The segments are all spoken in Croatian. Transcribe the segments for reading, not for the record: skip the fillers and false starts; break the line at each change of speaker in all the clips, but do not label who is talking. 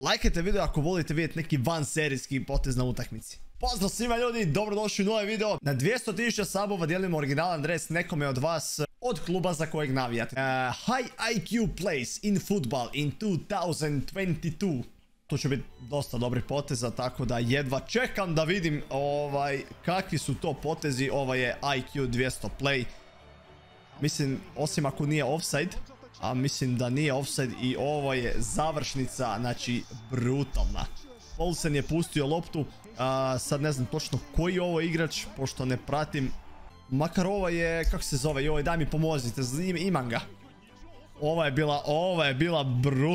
Lajkajte video ako volite vidjeti neki vanserijski potez na utakmici. Pozdrav svima ljudi, dobrodošli u novi video. Na 200.000 sabova dijelimo originalan dres nekome od vas od kluba za kojeg navijate. High IQ plays in football in 2022. To će biti dosta dobrih poteza, tako da jedva čekam da vidim kakvi su to potezi. Ovo je IQ 200 play. Mislim, osim ako nije offside, a mislim da nije offside, i ovo je završnica, znači brutalna. Olsen je pustio loptu, sad ne znam točno koji je ovo igrač, pošto ne pratim. Makar ovo je, kako se zove, joj daj mi pomozite, imam ga. Ova je bila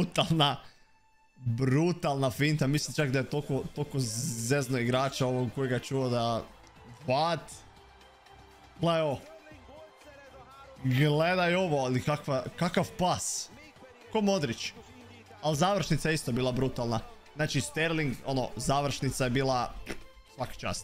brutalna finta, mislim čak da je toliko zezno igrača ovog kojega čuo da... What? Gledaj ovo. Gledaj ovo, ali kakav pas. Ko Modrić. Ali završnica je isto bila brutalna. Znači Sterling, završnica je bila svaka čast.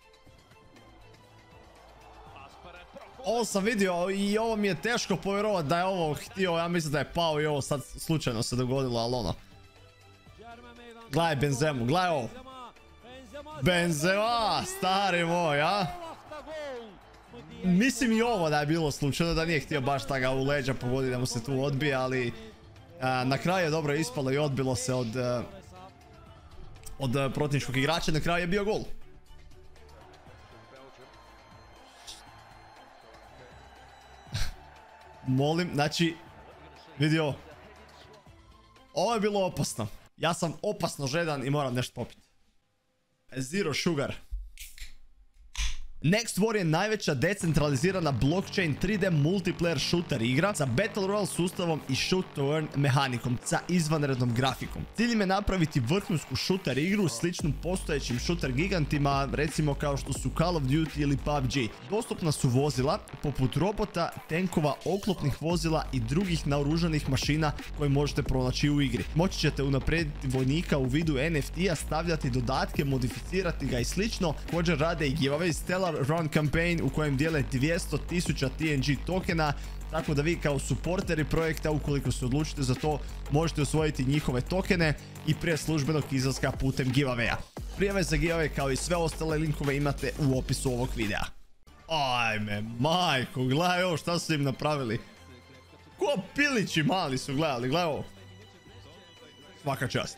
Ovo sam vidio i ovo mi je teško povjerovati da je ovo htio, ja mislim da je pao i ovo sad slučajno se dogodilo, ali Gledaj Benzemu, gledaj ovo. Benzema, stari moj, a? Mislim i ovo da je bilo slučajno, da nije htio baš da ga u leđa pogodi, da mu se tu odbije, ali na kraju je dobro ispalo i odbilo se od protivničkog igrača, na kraju je bio gol. Molim, znači, vidio, ovo je bilo opasno. Ja sam opasno žedan i moram nešto popiti. Zero sugar. Next War je najveća decentralizirana blockchain 3D multiplayer shooter igra sa Battle Royale sustavom i shoot to earn mehanikom sa izvanrednom grafikom. Cilj im je napraviti vrhunsku shooter igru sličnu postojećim shooter gigantima, recimo kao što su Call of Duty ili PUBG. Dostupna su vozila poput robota, tenkova, oklopnih vozila i drugih naoružanih mašina koje možete pronaći u igri. Moći ćete unaprijediti vojnika u vidu NFT-a, stavljati dodatke, modificirati ga i slično. Također rade i giveaway Stellar Run campaign u kojem dijele 200.000 TNG tokena, tako da vi kao suporteri projekta, ukoliko se odlučite za to, možete osvojiti njihove tokene i prije službenog izlaska putem giveawaya. Prijave za giveaway kao i sve ostale linkove imate u opisu ovog videa. Ajme, majko, gledaj ovo šta su im napravili. Ko pilići mali su gledali, gledaj ovo. Svaka čast.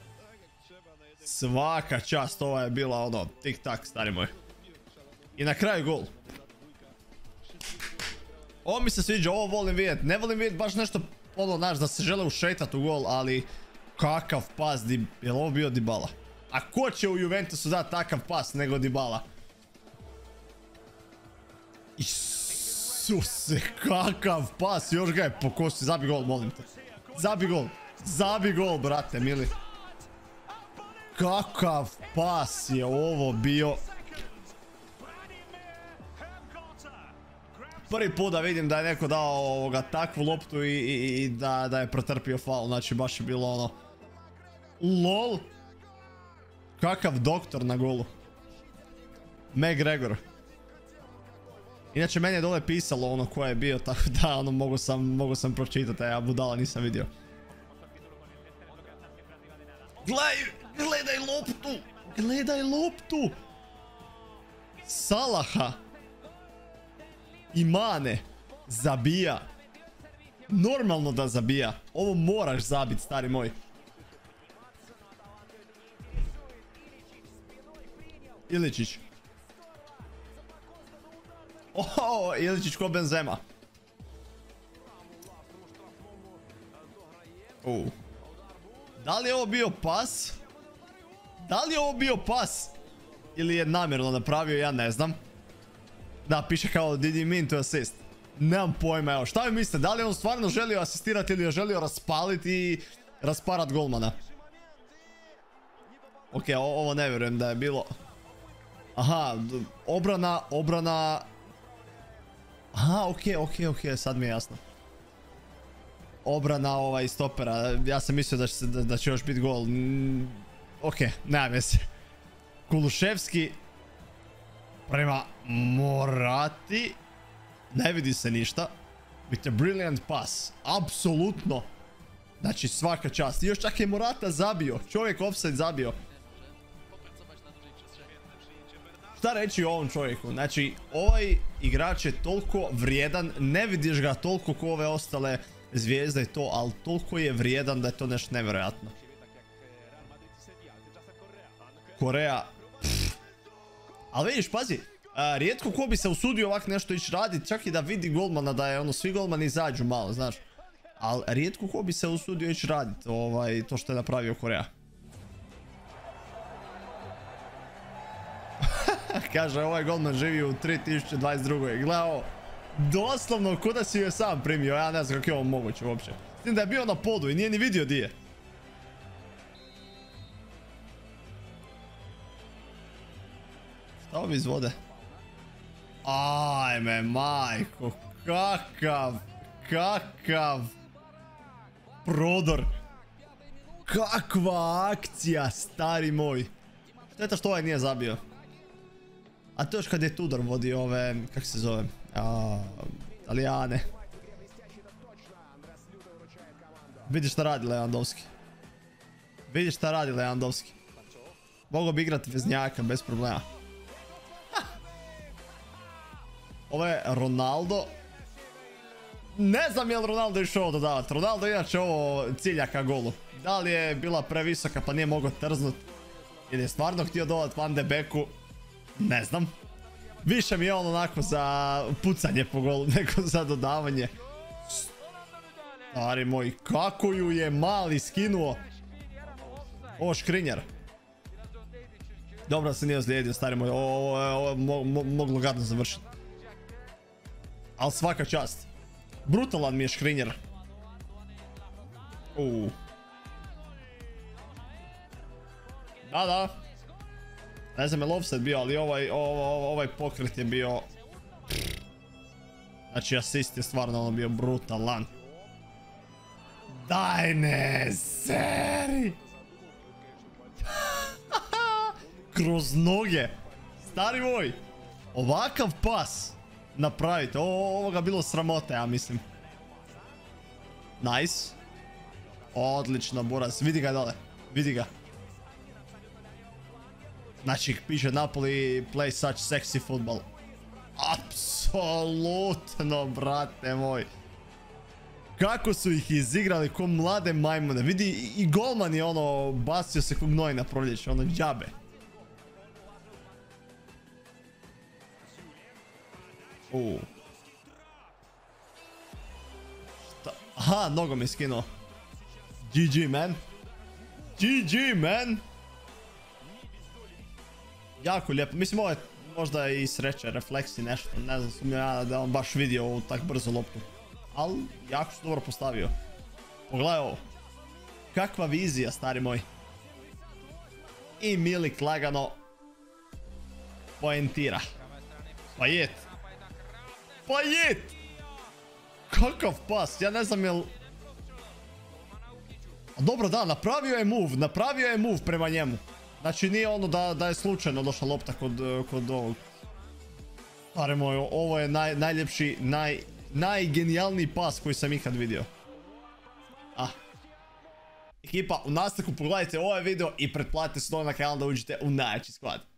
Svaka čast, ova je bila tik tak, stari moj. I na kraju gol. Ovo mi se sviđa, ovo volim vidjeti. Ne volim vidjeti baš nešto da se žele ušetati u gol, ali kakav pas, je li ovo bio Dybala? A ko će u Juventusu dati takav pas nego Dybala? Isuse, kakav pas, još ga je po kosti. Zabi gol, molim te. Zabi gol, brate, mili. Kakav pas je ovo bio. Prvi put da vidim da je neko dao takvu loptu i da je pretrpio faul. Znači baš je bilo LOL. Kakav doktor na golu. McGregor. Inače meni je dole pisalo ko je bio, tako da mogu sam pročitati, a ja budala nisam vidio. Gledaj loptu. Salaha. I Mane zabija. Normalno da zabija. Ovo moraš zabiti, stari moj. Iličić. Iličić ko Benzema. Da li je ovo bio pas? Ili je namjerno napravio, ja ne znam. Da, piše kao did you mean to assist? Nemam pojma, evo. Šta vi mislite? Da li on stvarno želio asistirati ili je želio raspaliti i rasparat golmana? Ok, ovo ne vjerujem da je bilo. Aha, obrana. Aha, ok, sad mi je jasno. Obrana iz stopera. Ja sam mislio da će još biti gol. Ok, nema veze. Kuluševski prema Morati. Ne vidi se ništa. With a brilliant pass. Apsolutno. Znači svaka čast. I još čak je Morata zabio. Čovjek offside zabio. Šta reći o ovom čovjeku? Znači, ovaj igrač je toliko vrijedan, ne vidiš ga toliko ko ove ostale zvijezde i to, ali toliko je vrijedan da je to nešto nevjerojatno. Korea. Ali vidiš, pazi, rijetko ko bi se usudio ovak nešto ići raditi, čak i da vidi golmana, da je ono, svi golmani izađu malo, znaš. Ali rijetko ko bi se usudio ići raditi to što je napravio Korea. Kaže, ovaj golman živi u 3022. Gle ovo, doslovno kuda si joj sam primio, ja ne znam kako je ovo moguće uopće. S tim da je bio na podu i nije ni vidio di je. Šta ovi izvode? Ajme, majko, kakav prodor. Kakva akcija, stari moj. Šteta što ovaj nije zabio. A to još kad je Tudor vodio ove, kak se zove, Italijane. Vidiš šta radi Lewandowski. Vidiš šta radi Lewandowski. Mogu bi igrati veznjaka bez problema. Ovo je Ronaldo. Ne znam je li Ronaldo išao ovo dodavati. Ronaldo inače ovo cilja ka golu. Da li je bila previsoka pa nije mogao trznut. Ili je stvarno htio dodati Van de Beeku. Ne znam. Više mi je on onako za pucanje po golu nego za dodavanje. Stari moj, kako ju je mali skinuo. Ovo Škrinjar. Dobro se nije ozlijedio, stari moj. Ovo moglo gadno završiti. Ali svaka čast. Brutalan mi je Škrinjar. Da. Ne znam je li offside bio, ali ovaj pokret je bio... Znači asist je stvarno ono bio brutalan. Daj ne, seri! Kroz noge. Stari moj. Ovakav pas napravite. Ovoga bilo sramote, ja mislim. Nice. Odlično, Buras. Vidi ga dole. Vidi ga. Znači, piše Napoli play such sexy football. Apsolutno, brate moj. Kako su ih izigrali ko mlade majmune. Vidi, i golman je ono, bacio se ko gnoj na proljeće, ono džabe. Šta? Aha, nogom je skinuo. GG, man. GG, man. Jako lijepo. Mislim, ovo je možda i sreće, refleksi, nešto. Ne znam, sumnjam ja da on baš vidio ovu tak brzo loptu. Ali, jako su dobro postavio. Pogledaj ovo. Kakva vizija, stari moj. I Milik lagano poentira. Pajet. Pajet! Kakav pas, ja ne znam jel... Dobro, da, napravio je move prema njemu. Znači nije ono da je slučajno došla lopta kod ovog. Stari moj, ovo je najljepši, najgenijalniji pas koji sam ikad vidio. Ekipa, u nastavku pogledajte ovaj video i pretplatite se na kanal da uđete u najjači squad.